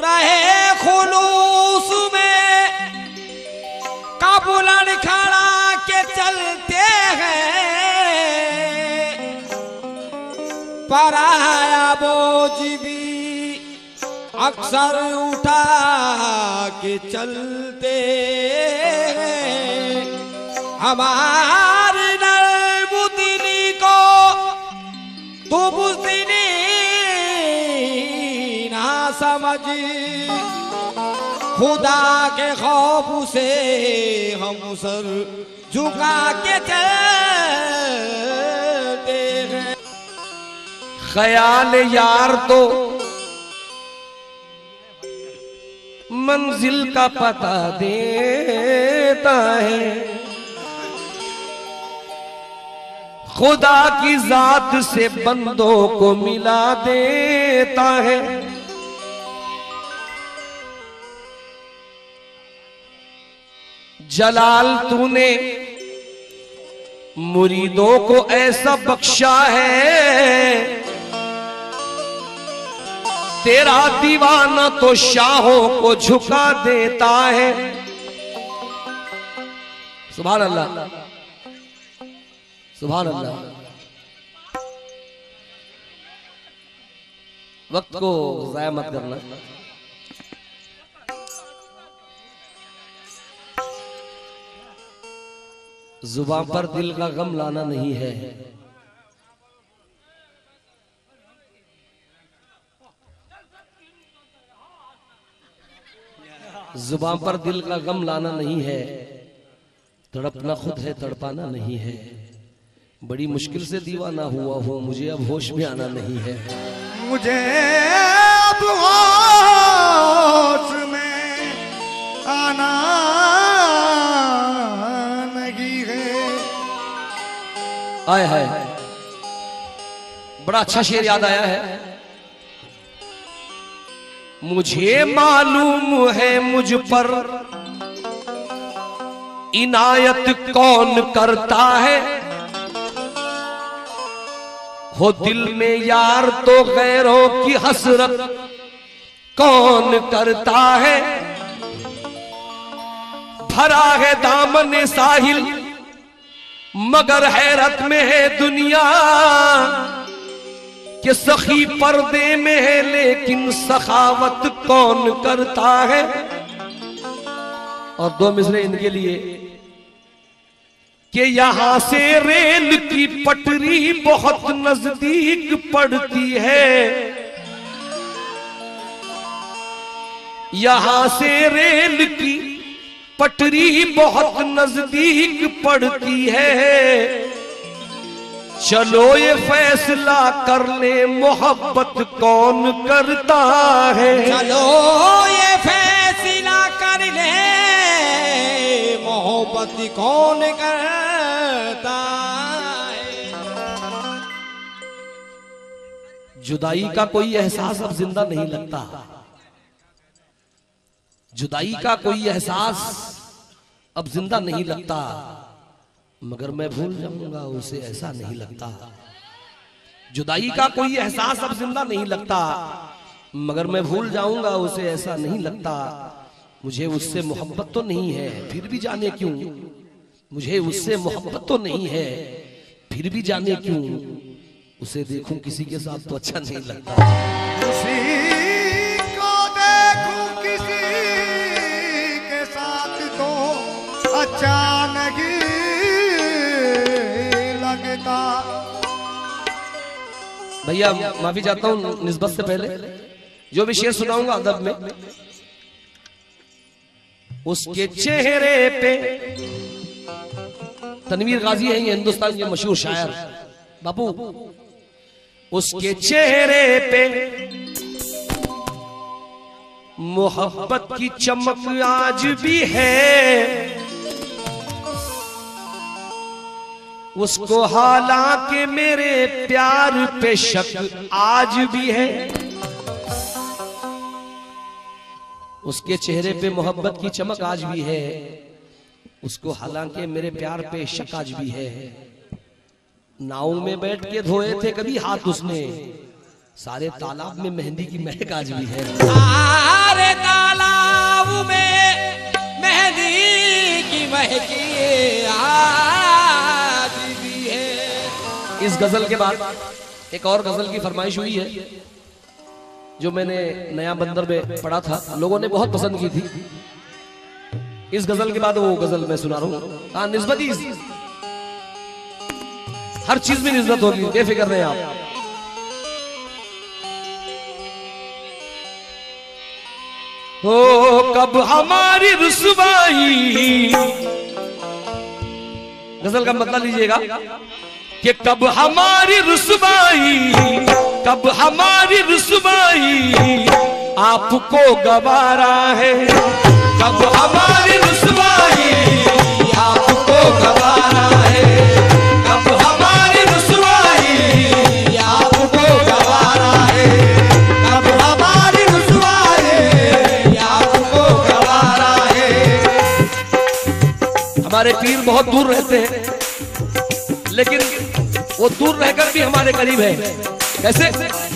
रहे खुलूस में कबूलन खड़ा के चलते हैं, पराया बोझ भी अक्सर उठा के चलते हैं। हमारी नरमुदिनी को तो बुज़दिनी ना समझ, खुदा के खौफ से हम सर झुका के चलते हैं। ख्याल यार तो मंजिल का पता देता है, खुदा की जात से बंदों को मिला देता है। जलाल तूने मुरीदों को ऐसा बख्शा है, तेरा दीवाना तो शाहों को झुका देता है। सुभान अल्लाह, सुभान अल्लाह। वक्त को ज़ाया मत करना। जुबान पर दिल का गम लाना नहीं है, जुबान पर दिल का गम लाना नहीं है, तड़पना खुद है तड़पाना नहीं है। बड़ी मुश्किल से दीवाना हुआ हूँ, मुझे अब होश में आना नहीं है। मुझे अब होश में आना नहीं है। आए हाय, बड़ा अच्छा शेर याद आया है। मुझे मालूम है मुझ पर इनायत कौन करता है, हो दिल में यार तो गैरों की हसरत कौन करता है। भरा है दामन साहिल मगर हैरत में है दुनिया, कि सखी पर्दे में है लेकिन सखावत कौन करता है। और दो मिसरे इनके लिए कि यहां से रेल की पटरी बहुत नजदीक पड़ती है, यहां से रेल की पटरी बहुत नजदीक पड़ती है। चलो ये फैसला कर ले मोहब्बत कौन करता है। चलो ये फैसला कर ले मोहब्बत कौन करता है। जुदाई का कोई एहसास अब जिंदा नहीं लगता, जुदाई का कोई एहसास अब जिंदा नहीं लगता, मगर मैं भूल जाऊंगा उसे ऐसा नहीं लगता। जुदाई का कोई एहसास अब जिंदा नहीं लगता, मगर मैं भूल जाऊंगा उसे ऐसा नहीं लगता। मुझे उससे मोहब्बत तो नहीं है फिर भी जाने क्यों, मुझे उससे मोहब्बत तो नहीं है फिर भी जाने क्यों, उसे देखूं किसी के साथ तो अच्छा नहीं लगता। उसी को देखूं किसी के साथ तो अच्छा नहीं लगता। भैया माफी चाहता हूँ निस्बत से पहले, जो भी शेर सुनाऊंगा अदब में, उसके चेहरे पे, तनवीर गाजी है ये हिंदुस्तान के मशहूर शायर बापू, उसके चेहरे पे मोहब्बत की चमक आज भी है, उसको हालांकि मेरे प्यार पे शक आज भी है। उसके चेहरे पे मोहब्बत की चमक आज भी है, उसको हालांकि मेरे प्यार पे शक आज भी है। नाव में बैठ के धोए थे कभी हाथ उसने, सारे तालाब में मेहंदी की महक आज भी है। सारे तालाब में मेहंदी की महक आज भी है। इस गजल के बाद एक और गजल की फरमाइश हुई है जो मैंने नया बंदर में पढ़ा था, लोगों ने बहुत पसंद की थी। इस गजल के बाद वो गजल मैं सुना रहा हूँ। हाँ, निस्बती हर चीज में निस्बत होगी, बेफिक्र रहें आप। हो कब हमारी रुसवाई, गजल का मतलब लीजिएगा कि कब हमारी रुसवाई, कब हमारी रुसवाई आपको गवारा है, कब हमारी रुसवाई आपको गवारा है, कब हमारी रुसवाई आपको गवारा है, कब हमारी रुसवाई आपको गवारा है। हमारे पीर बहुत दूर रहते हैं, लेकिन वो दूर रहकर भी हमारे करीब है। कैसे?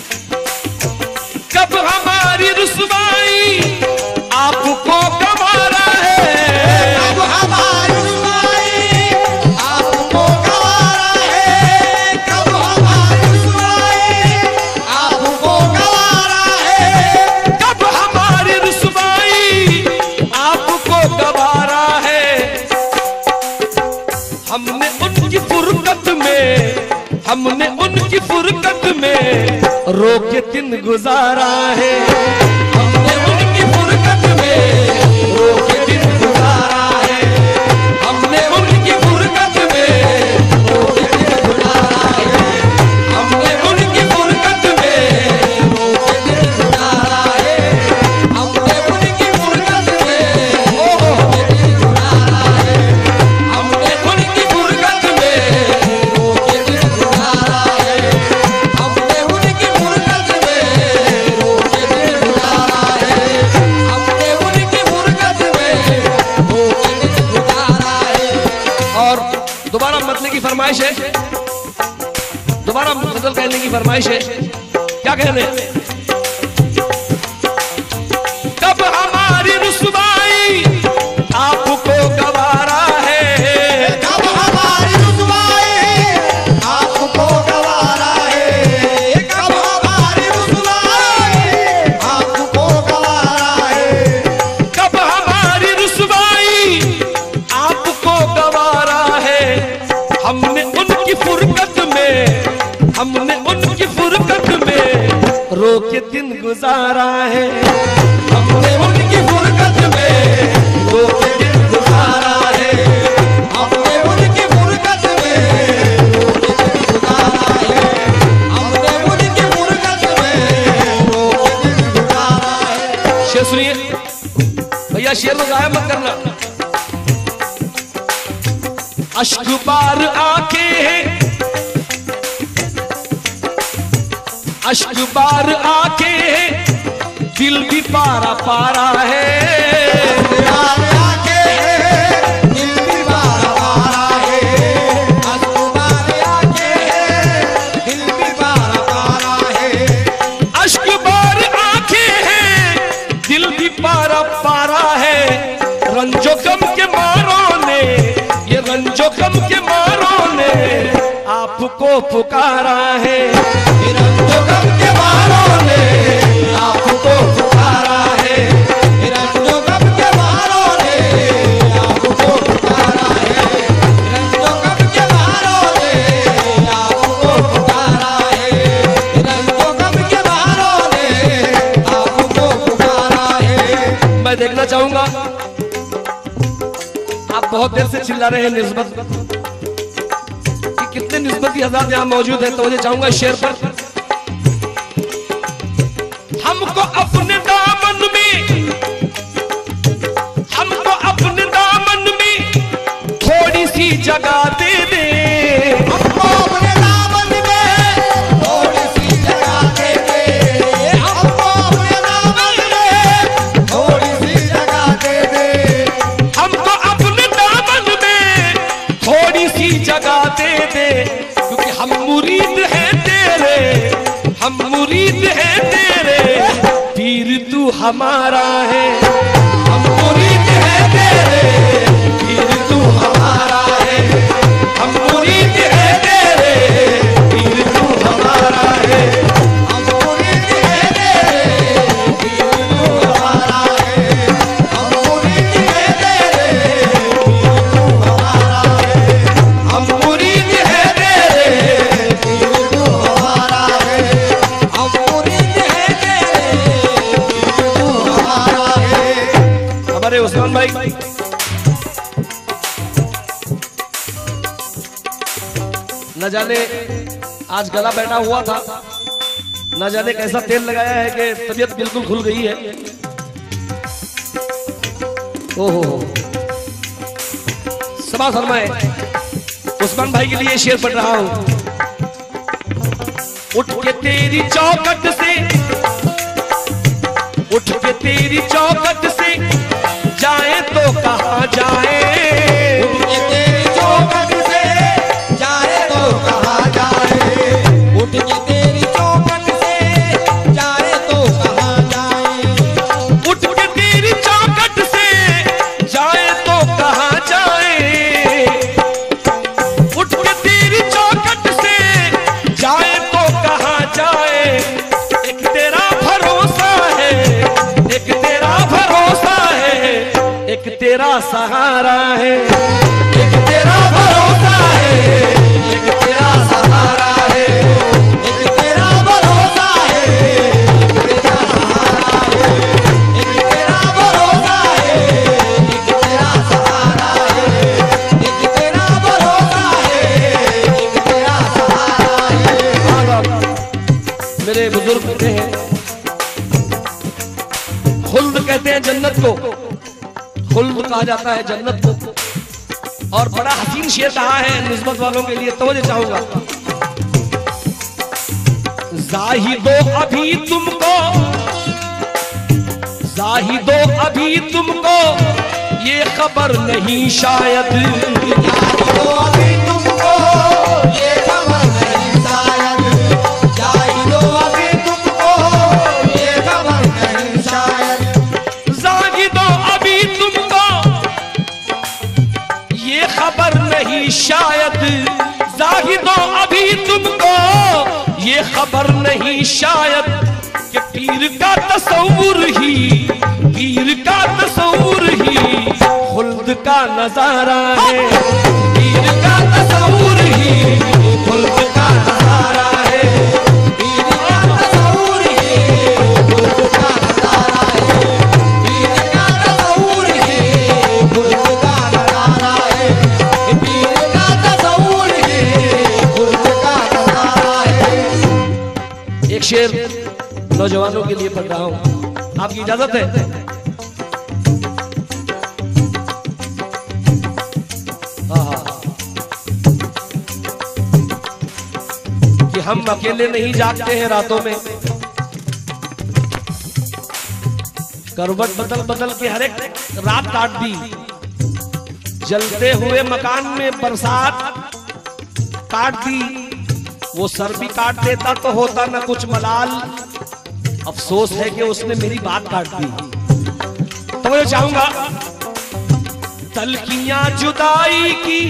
कब हमारी रुसवाई आपको गवारा है, कब हमारी रुसवाई आपको गवारा है, कब हमारी रुसवाई आपको गवारा है, कब हमारी रुसवाई आपको गवारा है। हमने उनकी फुरकत में, हमने उनकी फुरकत में रो के दिन गुजारा है, हमने उनकी फुरकत में रो के दिन गुजारा है, हमने उनकी फुरकत में रो के दिन गुजारा है, हमने उनकी फुरकत में रो के दिन गुजारा है, हमने उनकी फुरकत में रो के दिन गुजारा है, हमने उनकी फुरकत में रो के दिन गुजारा है, हमने उनकी फुरकत में रो के दिन गुजारा है, हमने उनकी फुरकत में रो के दिन गुजारा है। और दोबारा मतने की फरमाइश है, दोबारा गजल कहने की फरमाइश है। क्या कह रहे हैं? कब हमारी रुसवाई आपको गवारा है, कब हमारी रुसवाई आपको गवारा है, कब हमारी रुसवाई आपको गवारा है, कब हमारी रुसवाई आपको गवारा है। हमने उनकी फुरकत में, हमने उनकी फुरकत में रो के दिन गुजारा है, हमने उनकी फुरकत में रो के दिन गुजारा है, हमने उनकी फुरकत में रो के दिन गुजारा है, हमने उनकी फुरकत में रो के दिन गुजारा है। शेर सुनिए भैया, शेर को गायब मत करना। अश्क बार आंखें हैं, अश्क बार आंखें हैं, दिल भी पारा पारा है, प्यार आके दिल भी बारा बारा है, अस्कुबार आके दिल भी बारा बारा है, अश्क बार आंखें हैं, दिल भी पारा पारा है। रंजो गम के मारों ने, ये रंजो गम के मारों ने आपको पुकारा है, रंजो गम के मारों ने आपको पुकारा है, रंजो गम के मारों ने आपको पुकारा है, रंजो गम के मारों ने आपको पुकारा है, रंजो गम के मारों ने आपको पुकारा है। मैं देखना चाहूंगा, आप बहुत देर से चिल्ला रहे हैं निस्बत कि कितने निस्बती हज़रात यहाँ मौजूद है, तो मुझे चाहूंगा शेर पर। हमको अपने दामन में, हमको अपने दामन में थोड़ी सी जगह दे दे, हमको अपने दामन में थोड़ी सी जगह दे दे, हमको अपने दामन में थोड़ी सी जगह दे दे, हमको अपने दामन में थोड़ी सी जगह दे दे, क्योंकि हम मुरीद हैं तेरे, तू हमारा है, हम मुरीद है तेरे, पीर तू हमारा है, हम मुरीद है तेरे, पीर तू हमारा है, हम मुरीद है तेरे, पीर तू हमारा है, हम मुरीद है तेरे, पीर तू हमारा है, हम मुरीद है तेरे, पीर तू हमारा है, हम मुरीद है तेरे, पीर तू हमारा है। हमारे उस्मान भाई न जाने आज गला बैठा हुआ था, न जाने कैसा तेल लगाया है कि तबीयत बिल्कुल खुल गई है। ओहो, सभा फरमाए उस्मान भाई के लिए शेर पढ़ रहा हूं। उठ के तेरी चौखट से, उठ के तेरी चौखट से जाए तो कहां जाए, उठ के तेरी चौखट से जाए तो कहां जाए, उठ के तेरी चौखट से जाए तो कहां जाए, उठ के तेरी चौखट से जाए तो कहां जाए, उठ के तेरी चौखट से जाए तो कहां जाए। एक तेरा भरोसा है, एक तेरा भरोसा है, एक तेरा सहारा है, एक तेरा भरोसा है, एक तेरा सहारा है, एक तेरा भरोसा है, एक तेरा सहारा है, एक तेरा भरोसा है, एक तेरा सहारा है, एक तेरा भरोसा है, एक तेरा सहारा है। मेरे बुजुर्ग कहते हैं, खुल्द कहते हैं जन्नत को, खुल्द कहा जाता है जन्नत को। और बड़ा हसीन शेर कहा है निस्बत वालों के लिए, तवज्जो चाहूंगा। जाहिदो अभी तुमको, जाहिदो अभी तुमको ये खबर नहीं शायद, जाहिदो अभी तुमको ये खबर नहीं शायद, जाहिदो अभी तुमको ये खबर नहीं शायद, जाहिदो अभी तुमको ये खबर नहीं शायद, जाहिदो अभी तुमको ये खबर नहीं शायद कि पीर का तस्वुर ही, पीर का तस्वुर ही खुल्द का नजारा है, पीर का तस्वुर ही खुल्द का नजारा है, पीर का तस्वुर ही खुल्द का नजारा है, पीर का तस्वुर ही खुल्द का नजारा है, पीर का तस्वुर ही खुल्द का नजारा है। एक शेर नौजवानों के लिए पढ़ रहा हूं, आपकी इजाजत है? कि हम अकेले नहीं जागते हैं रातों में, करवट बदल बदल के हर एक रात काट दी, जलते हुए मकान में बरसात काट दी, वो सर भी काट देता तो होता ना कुछ मलाल, अफसोस है कि उसने मेरी बात काट दी। तो मैं चाहूंगा तलखियां जुदाई की,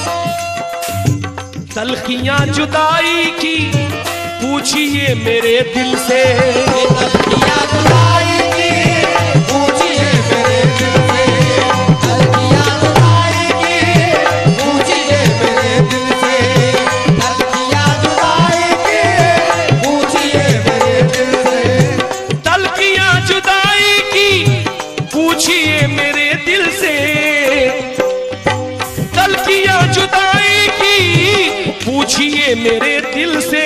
तलखियां जुदाई की पूछिए मेरे दिल से, तलखियां जुदाई की पूछिए मेरे दिल से, तलखियां जुदाई की पूछिए मेरे दिल से, तलखियां जुदाई की पूछिए मेरे दिल से, तलखियां जुदाई की पूछिए मेरे दिल से, तलखियां जुदाई की पूछिए मेरे दिल से,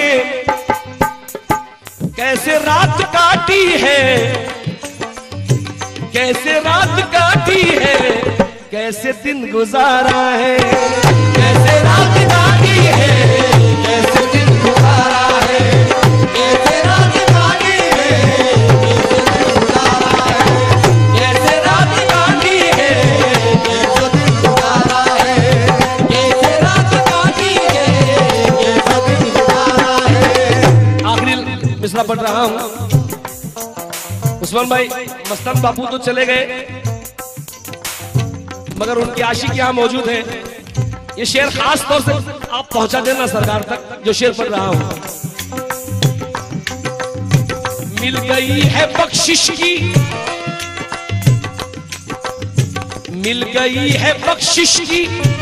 कैसे रात काटी है, कैसे रात काटी है, कैसे दिन गुजारा है, कैसे रात काटी है, कैसे दिन गुजारा है, कैसे रात काटी है, कैसे दिन गुजारा है, कैसे रात काटी है, कैसे दिन गुजारा है, कैसे रात काटी है, कैसे दिन गुजारा है। आखिरी मिसरा पढ़ रहा हूं। दुश्मन भाई मस्तन बापू तो चले गए, मगर उनके आशिक यहाँ मौजूद है। ये शेर खास तौर से आप पहुंचा देना सरकार तक, जो शेर पढ़ रहा हूं। मिल गई है बख्शिश की, मिल गई है बख्शिश की,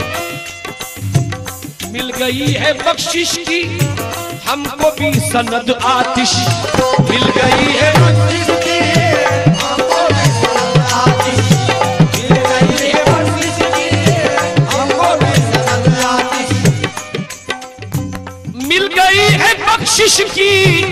मिल गई है बख्शिश की हमको भी सनद आतिश। मिल गई है बख्शिश की हमको भी सनद आतिश। मिल गई है बख्शिश की हमको भी सनद आतिश। मिल गई है बख्शिश की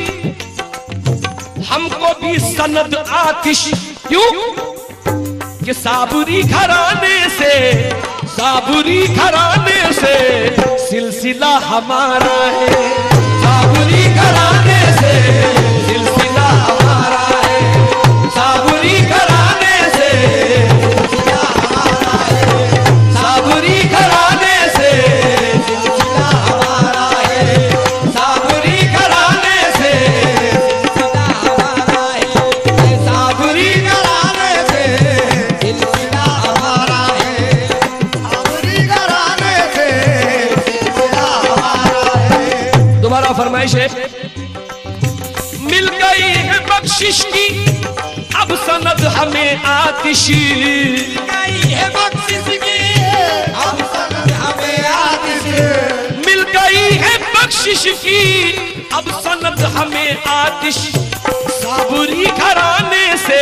हमको भी सनद आतिश। क्यों कि साबुरी घराने से, साबुरी घराने से सिलसिला हमारा है। साबुरी घराने से सिलसिला हमारा है। साबुरी घराने से सिलसिला हमारा है। साबुरी घराने से सिलसिला हमारा है। साबुरी घराने से सिलसिला हमारा है। साबुरी घराने से सिलसिला हमारा है। साबुरी घराने से सिलसिला हमारा है। दोबारा फरमाइश है। मिल गई है बख्शिश की अब सनद हमें आतिश। मिल गई है बख्शिश की अब सनद हमें आतिश। मिल गई है बख्शिश की अब सनद हमें आतिश। साबुरी घराने से,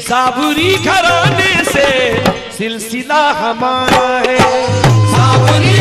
साबुरी घराने से सिलसिला हमारा है। साबुरी